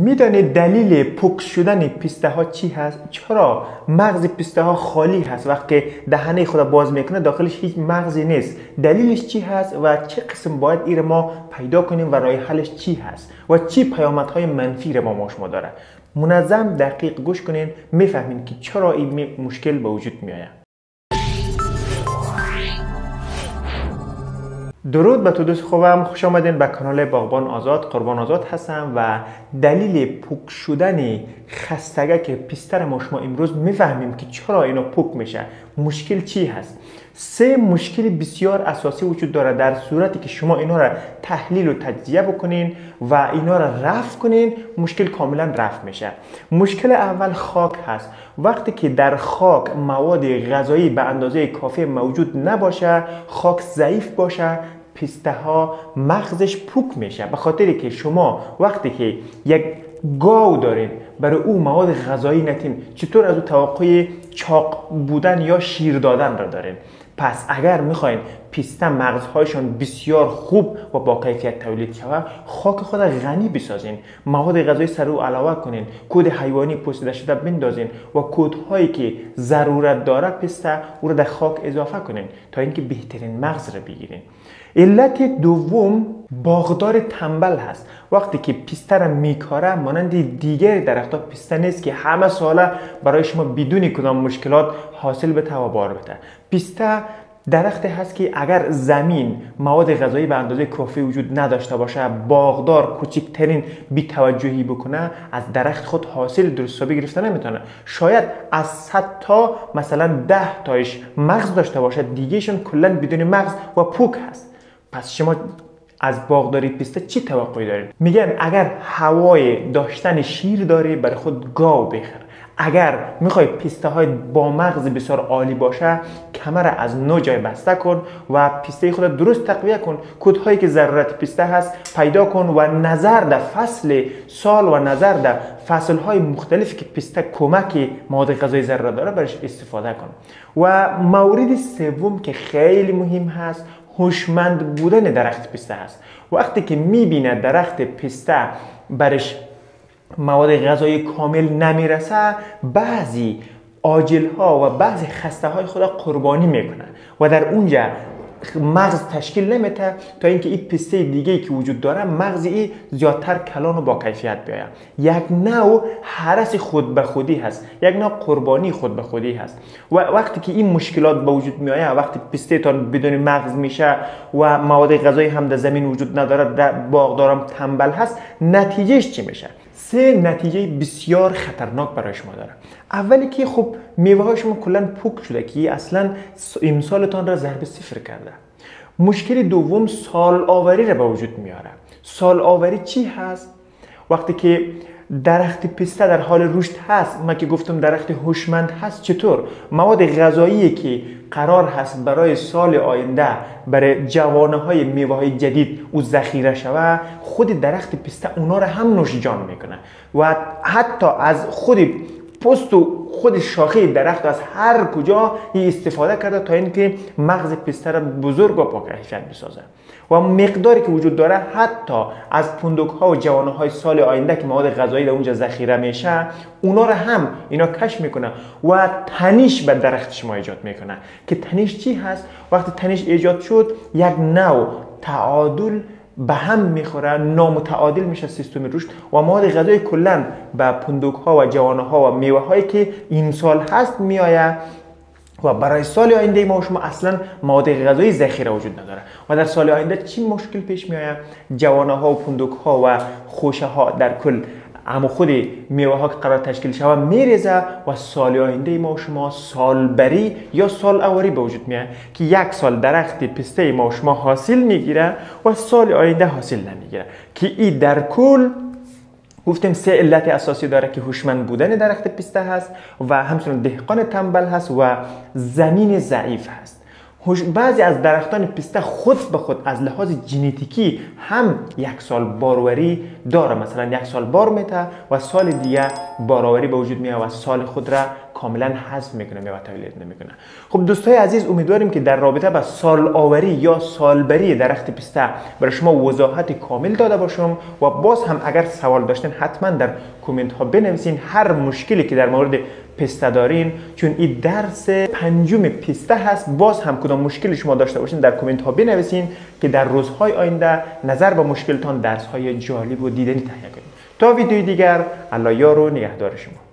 میدانید دلیل پوک شدن پیسته ها چی هست؟ چرا مغز پیسته ها خالی هست؟ وقتی دهنه خود باز میکنه داخلش هیچ مغزی نیست. دلیلش چی هست و چه قسم باید این ما پیدا کنیم و راه حلش چی هست و چی پیامدهای منفی رو با شما داره؟ منظم دقیق گوش کنین میفهمین که چرا این مشکل به وجود میآید. درود به تو دوست خوبم، خوش آمدین به کانال باغبان آزاد. قربان آزاد هستم و دلیل پوک شدن خستگک پیسته ما شما امروز میفهمیم که چرا اینا پوک میشه، مشکل چی هست. 3 مشکل بسیار اساسی وجود داره در صورتی که شما اینا را تحلیل و تجزیه بکنین و اینا را رفع کنین، مشکل کاملا رفع میشه. مشکل اول خاک هست. وقتی که در خاک مواد غذایی به اندازه کافی موجود نباشه، خاک ضعیف باشه، پیسته ها مغزش پوک میشه. به خاطری که شما وقتی که یک گاو دارین برای او مواد غذایی نتین، چطور از او توقع چاق بودن یا شیر دادن را دارین؟ پس اگر میخواین پیسته مغزهایشان بسیار خوب و با کیفیت تولید شود، خاک خود غنی بسازین، مواد غذایی سر او علاوه کنین، کود حیوانی پوسیده شده بندازین و کودهایی که ضرورت داره پیسته او را در خاک اضافه کنین تا اینکه بهترین مغز را بگیرین. علت دوم باغدار تنبل هست. وقتی که پیسته را میکاره مانند دیگر درختها پیسته نیست که همه ساله برای شما بدون کدام مشکلات حاصل بده و بار بده. پیسته درخت هست که اگر زمین مواد غذایی به اندازه کافی وجود نداشته باشه، باغدار کوچکترین بی‌توجهی بکنه، از درخت خود حاصل درست حسابی گرفته نمیتونه. شاید از 100 تا مثلا 10 تایش مغز داشته باشه، دیگهشون کلا بدون مغز و پوک هست. پس شما از باغداری پیسته چی توقعی دارید؟ میگن اگر هوای داشتن شیر داری برای خود گاو بخر. اگر میخوای پیسته های با مغز بسیار عالی باشه، کمر از نو جای بسته کن و پیسته خود درست تقویه کن. کودهایی که ضرورت پیسته هست پیدا کن و نظر در فصل سال و نظر در فصل های مختلفی که پیسته کمک مواد غذایی ضرورت داره برش استفاده کن. و مورد سوم که خیلی مهم هست، هوشمند بودن درخت پیسته هست. وقتی که میبینه درخت پیسته برش مواد غذایی کامل نمیرسه، بعضی عاجل ها و بعضی خسته های خود قربانی میکنه و در اونجا مغز تشکیل نمیده تا اینکه این پیسته دیگه که وجود داره مغز ای زیادتر کلان و با کیفیت بیاید. یک نوع هرس خود به خودی هست، یک نوع قربانی خود به خودی هست. و وقتی که این مشکلات به وجود میآید، وقتی پیسته تان بدون مغز میشه و مواد غذایی هم در زمین وجود نداره، در باغدارم تنبل هست، نتیجهش چی میشه؟ 3 نتیجه بسیار خطرناک برای شما داره. اولی که خب میوه های شما کلا پوک شده که اصلا امسالتان را ضرب صفر کرده. مشکل دوم سال آوری را به وجود میاره. سال آوری چی هست؟ وقتی که درخت پیسته در حال رشد هست، من که گفتم درخت هوشمند هست، چطور مواد غذایی که قرار هست برای سال آینده برای جوانه های میوه های جدید او ذخیره شود، خود درخت پیسته اونا را هم نوش جان میکنه و حتی از خود پوست و خود شاخه درخت از هر کجا استفاده کرده تا اینکه مغز پیسته را بزرگ و با کیفیت بسازه. و مقداری که وجود داره حتی از پندوک ها و جوانه های سال آینده که مواد غذایی در اونجا ذخیره میشه، اونا را هم اینا کشف میکنه و تنش به درخت شما ایجاد میکنه. که تنش چی هست؟ وقتی تنش ایجاد شد، یک نوع تعادل به هم میخوره، نامتعادل میشه سیستم رشد و مواد غذایی کلا به پندوک ها و جوانه ها و میوه هایی که این سال هست میآید و برای سال آینده ما شما اصلا مواد غذایی ذخیره وجود نداره. و در سال آینده چی مشکل پیش میآید؟ جوانه ها و پندوک ها و خوشه ها در کل اما خود میوه ها که قرار تشکیل شود میریزه و سال آینده ما شما سالبری یا سال اوری به وجود میاد که یک سال درخت پیسته ما شما حاصل میگیره و سال آینده حاصل نمیگیره. که این در کل گفتیم 3 علت اساسی داره که هوشمند بودن درخت پیسته هست و همچنین دهقان تنبل هست و زمین ضعیف هست. بعضی از درختان پیسته خود به خود از لحاظ ژنتیکی هم 1 سال باروری داره، مثلا 1 سال بار میته و سال دیگه باروری به وجود میاد و سال خود را کاملا حذف میکنه و تولید نمیکنه. خب دوستای عزیز، امیدواریم که در رابطه با سال آوری یا سالبری درخت پیسته برای شما وضاحت کامل داده باشم و باز هم اگر سوال داشتین حتما در کامنت ها بنویسین. هر مشکلی که در مورد پیسته دارین، چون این درس 5 پیسته هست، باز هم کدام مشکلی شما داشته باشین در کامنت ها بنویسین که در روزهای آینده نظر به مشکلتان درس های جالب و دیدنی تهیه کنیم. تا ویدیوی دیگر، الله یار و نگهدار شما.